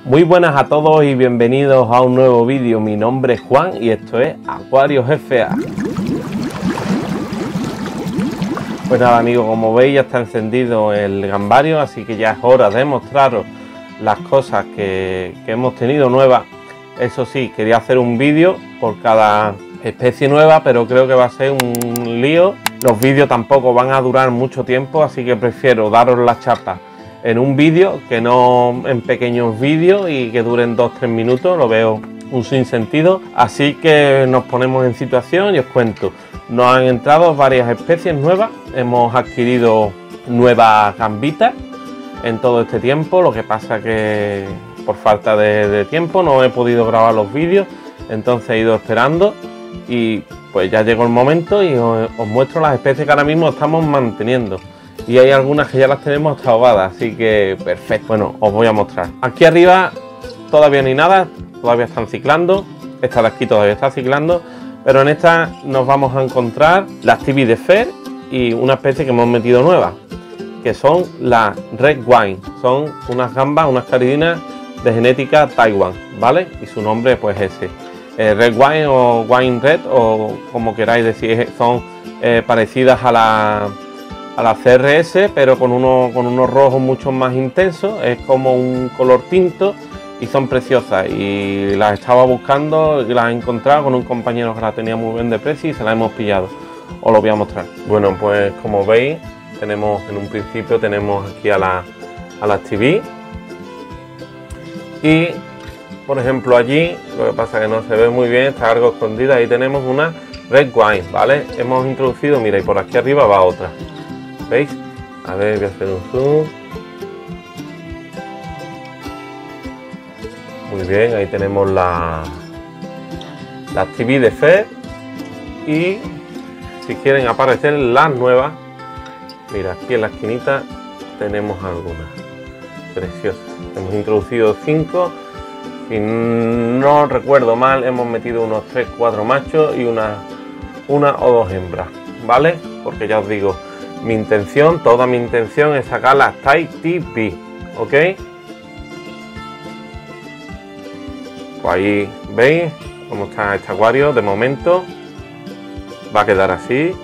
Muy buenas a todos y bienvenidos a un nuevo vídeo. Mi nombre es Juan y esto es Acuarios FA. Pues nada amigos, como veis ya está encendido el gambario, así que ya es hora de mostraros las cosas que hemos tenido nuevas. Eso sí, quería hacer un vídeo por cada especie nueva, pero creo que va a ser un lío. Los vídeos tampoco van a durar mucho tiempo, así que prefiero daros la chapa en un vídeo que no en pequeños vídeos y que duren 2-3 minutos. Lo veo un sinsentido, así que nos ponemos en situación y os cuento. Nos han entrado varias especies nuevas, hemos adquirido nuevas gambitas en todo este tiempo. Lo que pasa que por falta de tiempo no he podido grabar los vídeos, entonces he ido esperando y pues ya llegó el momento y os muestro las especies que ahora mismo estamos manteniendo. Y hay algunas que ya las tenemos hasta ahogadas, así que perfecto. Bueno, os voy a mostrar. Aquí arriba todavía ni nada, todavía están ciclando. Esta de aquí todavía está ciclando, pero en esta nos vamos a encontrar las Tibi de Fer y una especie que hemos metido nueva, que son las Red Wine. Son unas gambas, unas caridinas de genética Taiwan, ¿vale? Y su nombre pues ese. Red Wine o Wine Red, o como queráis decir, son parecidas a la CRS, pero con unos rojos mucho más intensos. Es como un color tinto y son preciosas, y las estaba buscando y las he encontrado con un compañero que la tenía muy bien de precio y se las hemos pillado. Os lo voy a mostrar. Bueno, pues como veis, tenemos en un principio tenemos aquí a las TV, y por ejemplo allí, lo que pasa que no se ve muy bien, está algo escondida. Ahí tenemos una Red Wine, ¿vale? Hemos introducido, mira, y por aquí arriba va otra. ¿Veis? A ver, voy a hacer un zoom. Muy bien, ahí tenemos las TV de Fer. Y si quieren aparecer las nuevas, mira, aquí en la esquinita tenemos algunas preciosas. Hemos introducido 5. Si no recuerdo mal, hemos metido unos 3-4 machos y una o dos hembras, ¿vale? Porque ya os digo, toda mi intención es sacar las Tai TV, ¿ok? Pues ahí veis cómo está este acuario. De momento va a quedar así.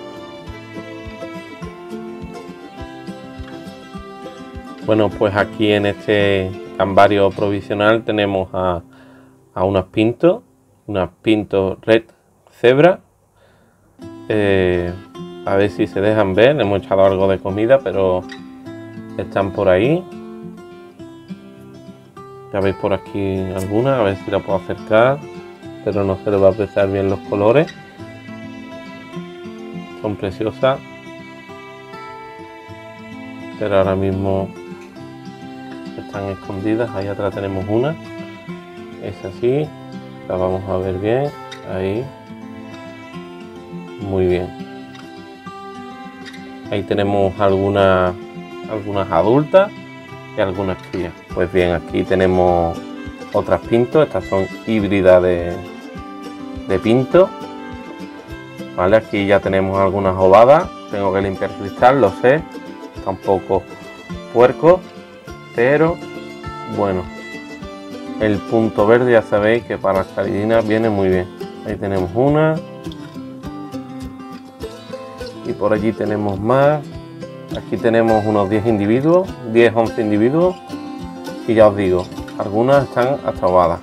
Bueno, pues aquí en este gambario provisional tenemos a unas pinto Red Zebra. A ver si se dejan ver. Le hemos echado algo de comida, pero están por ahí. Ya veis por aquí algunas, a ver si la puedo acercar, pero no se le va a apreciar bien los colores. Son preciosas, pero ahora mismo están escondidas. Ahí atrás tenemos una, es así, la vamos a ver bien, ahí, muy bien. Ahí tenemos algunas adultas y algunas crías. Pues bien, aquí tenemos otras pintos. Estas son híbridas de pinto, ¿vale? Aquí ya tenemos algunas ovadas. Tengo que limpiar el cristal, lo sé. Está un poco puerco, pero bueno. El punto verde ya sabéis que para las caridinas viene muy bien. Ahí tenemos una. Y por allí tenemos más. Aquí tenemos unos 10 individuos, 10-11 individuos. Y ya os digo, algunas están hasta ahogadas.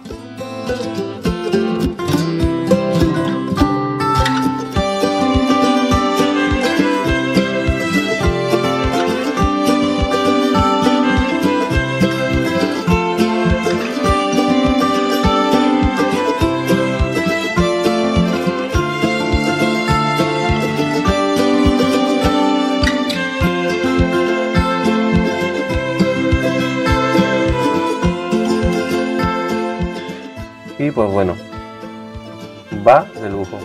Y pues bueno, va de lujo.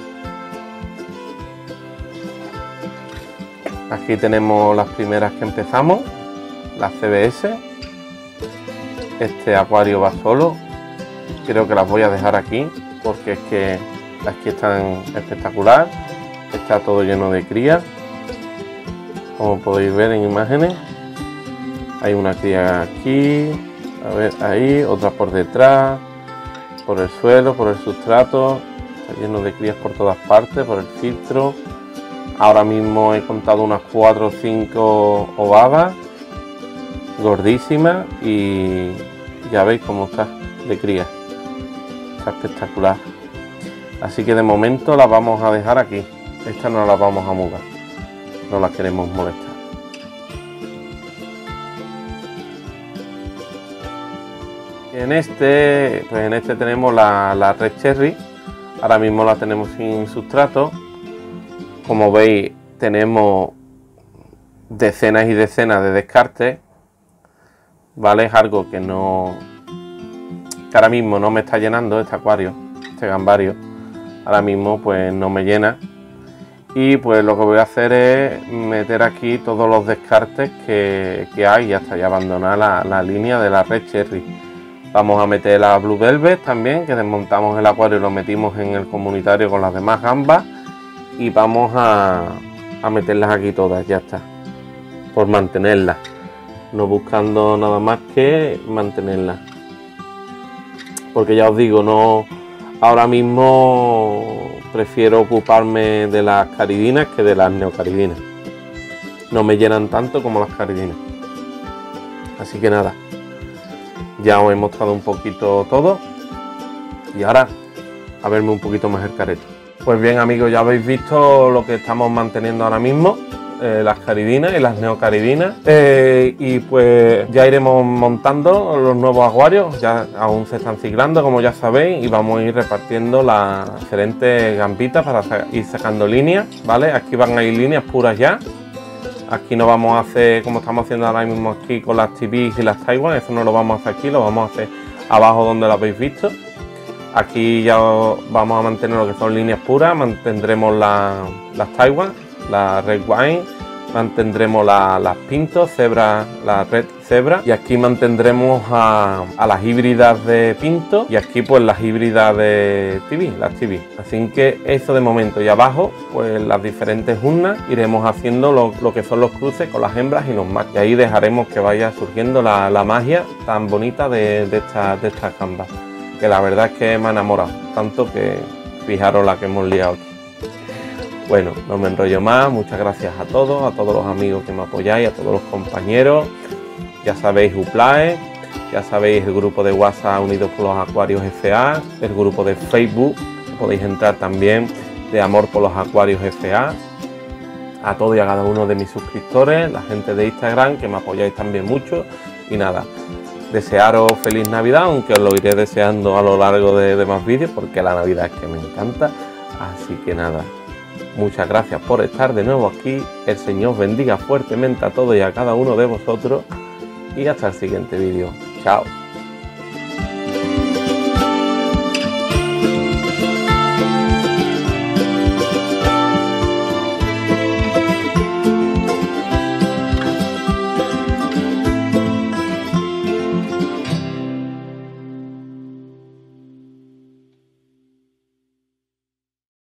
Aquí tenemos las primeras que empezamos, las CBS. Este acuario va solo. Creo que las voy a dejar aquí porque es que aquí están espectacular. Está todo lleno de crías, como podéis ver en imágenes. Hay una cría aquí, A ver, ahí, otra por detrás, por el suelo, por el sustrato. Está lleno de crías por todas partes, por el filtro. Ahora mismo he contado unas 4 o 5 ovadas, gordísimas, y ya veis cómo está de cría. Está espectacular. Así que de momento las vamos a dejar aquí. Estas no las vamos a mudar, no las queremos molestar. En este tenemos la Red Cherry. Ahora mismo la tenemos sin sustrato. Como veis, tenemos decenas y decenas de descartes, ¿vale? Es algo que ahora mismo no me está llenando este acuario, este gambario. Ahora mismo pues no me llena. Y pues lo que voy a hacer es meter aquí todos los descartes que hay y hasta ya abandonar la línea de la Red Cherry. Vamos a meter la Blue Velvet también, que desmontamos el acuario y lo metimos en el comunitario con las demás gambas. Y vamos a meterlas aquí todas, ya está. Por mantenerlas. No buscando nada más que mantenerlas. Porque ya os digo, no, ahora mismo prefiero ocuparme de las caridinas que de las neocaridinas. No me llenan tanto como las caridinas. Así que nada. Ya os he mostrado un poquito todo. Y ahora a verme un poquito más el careto. Pues bien amigos, ya habéis visto lo que estamos manteniendo ahora mismo, las caridinas y las neocaridinas, y pues ya iremos montando los nuevos acuarios, ya aún se están ciclando como ya sabéis, y vamos a ir repartiendo las diferentes gambitas para ir sacando líneas, ¿vale? Aquí van a ir líneas puras ya, aquí no vamos a hacer como estamos haciendo ahora mismo aquí con las TVs y las Taiwan, eso no lo vamos a hacer aquí, lo vamos a hacer abajo donde lo habéis visto. Aquí ya vamos a mantener lo que son líneas puras, mantendremos las Taiwan, la Red Wine, mantendremos las Pinto, Zebra, la Red Zebra, y aquí mantendremos a las híbridas de Pinto y aquí pues las híbridas de TV, las TV. Así que eso de momento, y abajo pues las diferentes urnas iremos haciendo lo que son los cruces con las hembras y los machos. Y ahí dejaremos que vaya surgiendo la magia tan bonita de estas gambas. Que la verdad es que me ha enamorado, tanto que fijaros la que hemos liado aquí. Bueno, no me enrollo más, muchas gracias a todos los amigos que me apoyáis, a todos los compañeros. Ya sabéis Uplae, ya sabéis el grupo de WhatsApp Unidos por los Acuarios FA, el grupo de Facebook, podéis entrar también, de Amor por los Acuarios FA. A todos y a cada uno de mis suscriptores, la gente de Instagram que me apoyáis también mucho, y nada. Desearos feliz Navidad, aunque os lo iré deseando a lo largo de más vídeos, porque la Navidad es que me encanta. Así que nada, muchas gracias por estar de nuevo aquí. El Señor bendiga fuertemente a todos y a cada uno de vosotros. Y hasta el siguiente vídeo. Chao.